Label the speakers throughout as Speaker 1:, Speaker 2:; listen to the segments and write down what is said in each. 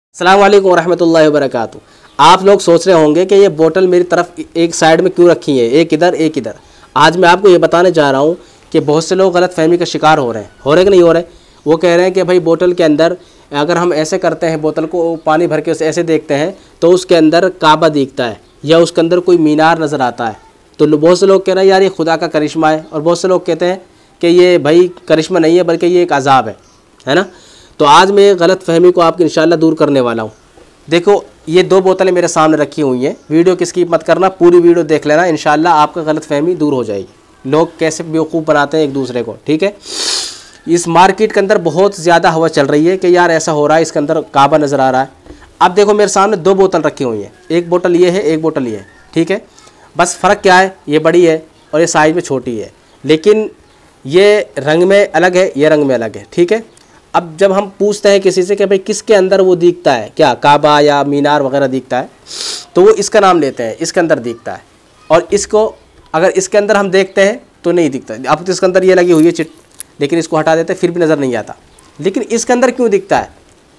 Speaker 1: अस्सलाम वालेकुम रहमतुल्लाहि व बरकातुहू। आप लोग सोच रहे होंगे कि ये बोतल मेरी तरफ एक साइड में क्यों रखी है, एक इधर एक इधर। आज मैं आपको ये बताने जा रहा हूँ कि बहुत से लोग गलत फहमी का शिकार हो रहे हैं कि नहीं हो रहे। वो कह रहे हैं कि भाई बोतल के अंदर अगर हम ऐसे करते हैं, बोतल को पानी भर के ऐसे देखते हैं तो उसके अंदर काबा दिखता है या उसके अंदर कोई मीनार नज़र आता है। तो बहुत से लोग कह रहे हैं यार ये खुदा का करिश्मा है, और बहुत से लोग कहते हैं कि ये भाई करिश्मा नहीं है बल्कि ये एक अजाब है ना। तो आज मैं गलत फहमी को आपकी इंशाल्लाह दूर करने वाला हूँ। देखो ये दो बोतलें मेरे सामने रखी हुई हैं, वीडियो की स्किप मत करना, पूरी वीडियो देख लेना, इंशाल्लाह आपका गलत फहमी दूर हो जाएगी। लोग कैसे बेवकूफ़ बनाते हैं एक दूसरे को, ठीक है। इस मार्केट के अंदर बहुत ज़्यादा हवा चल रही है कि यार ऐसा हो रहा है, इसके अंदर काबा नज़र आ रहा है। अब देखो मेरे सामने दो बोतल रखी हुई हैं, एक बोतल ये है, एक बोतल ये है, ठीक है। बस फ़र्क क्या है, ये बड़ी है और ये साइज़ में छोटी है, लेकिन ये रंग में अलग है, ये रंग में अलग है, ठीक है। अब जब हम पूछते हैं किसी से कि भाई किसके अंदर वो दिखता है, क्या काबा या मीनार वगैरह दिखता है, तो वो इसका नाम लेते हैं, इसके अंदर दिखता है। और इसको अगर इसके अंदर हम देखते हैं तो नहीं दिखता। अब तो इसके अंदर ये लगी हुई है चिट, लेकिन इसको हटा देते हैं फिर भी नज़र नहीं आता, लेकिन इसके अंदर क्यों दिखता है।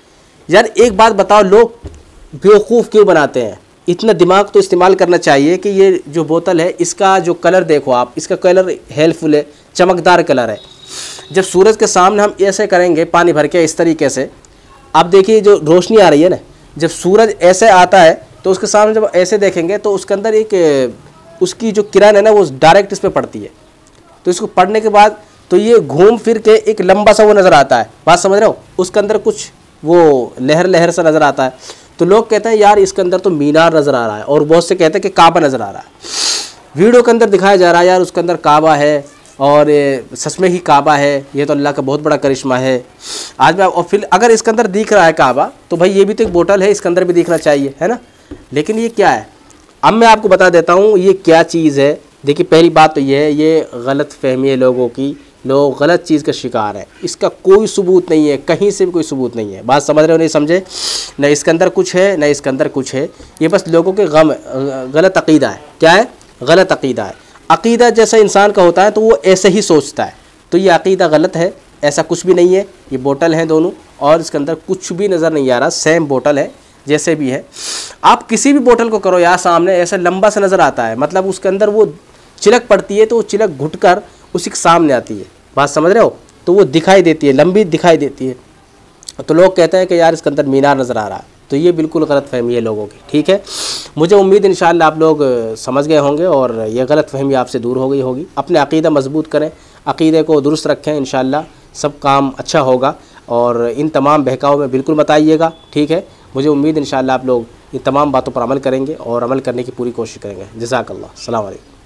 Speaker 1: यार एक बात बताओ, लोग बेवकूफ़ क्यों बनाते हैं। इतना दिमाग तो इस्तेमाल करना चाहिए कि ये जो बोतल है इसका जो कलर देखो आप, इसका कलर हेल्पफुल है, चमकदार कलर है। जब सूरज के सामने हम ऐसे करेंगे पानी भर के इस तरीके से, आप देखिए जो रोशनी आ रही है ना, जब सूरज ऐसे आता है तो उसके सामने जब ऐसे देखेंगे तो उसके अंदर एक उसकी जो किरण है ना वो डायरेक्ट इस पर पड़ती है। तो इसको पड़ने के बाद तो ये घूम फिर के एक लंबा सा वो नज़र आता है, बात समझ रहे हो, उसके अंदर कुछ वो लहर लहर सा नज़र आता है। तो लोग कहते हैं यार इसके अंदर तो मीनार नज़र आ रहा है, और बहुत से कहते हैं कि काबा नज़र आ रहा है। वीडियो के अंदर दिखाया जा रहा है यार उसके अंदर काबा है और सच में ही काबा है, ये तो अल्लाह का बहुत बड़ा करिश्मा है। आज मैं और फिर अगर इसके अंदर दिख रहा है काबा तो भाई ये भी तो एक बोतल है, इसके अंदर भी दिखना चाहिए, है ना। लेकिन ये क्या है, अब मैं आपको बता देता हूँ ये क्या चीज़ है। देखिए पहली बात तो ये है, ये गलत फहमी है लोगों की, लोग गलत चीज़ का शिकार है। इसका कोई सबूत नहीं है, कहीं से भी कोई सबूत नहीं है, बात समझ रहे हो नहीं समझे। न इसके अंदर कुछ है न इसके अंदर कुछ है, ये बस लोगों के गलत अक़ीदा है। क्या है, गलत अक़ीदा है। अक़ीदा जैसा इंसान का होता है तो वो ऐसे ही सोचता है, तो ये अक़ीदा गलत है। ऐसा कुछ भी नहीं है, ये बोतल हैं दोनों और इसके अंदर कुछ भी नज़र नहीं आ रहा, सेम बोतल है जैसे भी है। आप किसी भी बोतल को करो यार सामने, ऐसा लंबा सा नज़र आता है, मतलब उसके अंदर वो चिलक पड़ती है तो वो चिलक घुटकर उसी के सामने आती है, बात समझ रहे हो, तो वो दिखाई देती है, लंबी दिखाई देती है। तो लोग कहते हैं कि यार इसके अंदर मीनार नज़र आ रहा है, तो ये बिल्कुल गलत फहमी है लोगों की, ठीक है। मुझे उम्मीद इंशाअल्लाह आप लोग समझ गए होंगे और ये गलत फहमी आपसे दूर हो गई होगी। अपने अक़ीदा मजबूत करें, अक़ीदे को दुरुस्त रखें, इंशाअल्लाह सब काम अच्छा होगा। और इन तमाम बहकाव में बिल्कुल मत आइएगा, ठीक है। मुझे उम्मीद इंशाअल्लाह आप लोग इन तमाम बातों पर अमल करेंगे और अमल करने की पूरी कोशिश करेंगे। जज़ाकल्लाह, अस्सलाम वालेकुम।